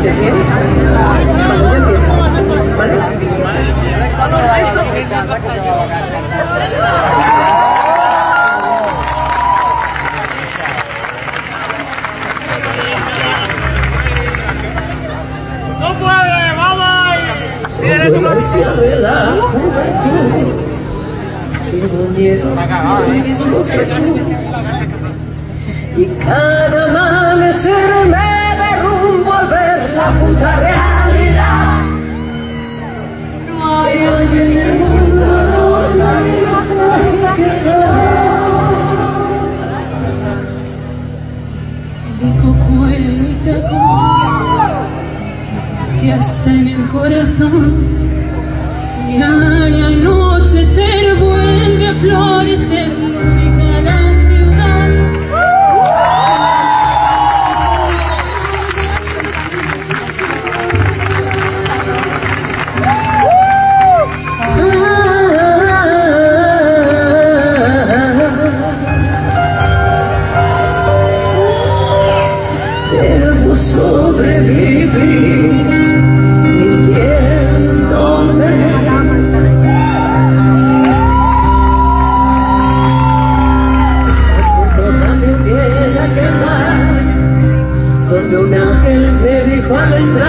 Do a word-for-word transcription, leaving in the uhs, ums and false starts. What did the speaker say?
escuches bien, cuando yo empiezo, ¿vale? ¡No puede! ¡Vamos! Tengo la ansia de la juventud, tengo miedo lo mismo que tú, y cada amanecer me derrumbo al ver la puta realidad. No hay alguien en el mundo, no hay más que yo. Digo cuenta que hasta en el corazón y al anochecer vuelve a florecer mi cara ciudad. Debo sobrevivir mintiéndome. Hace poco me viene a quedar donde un ángel me dijo al entrar.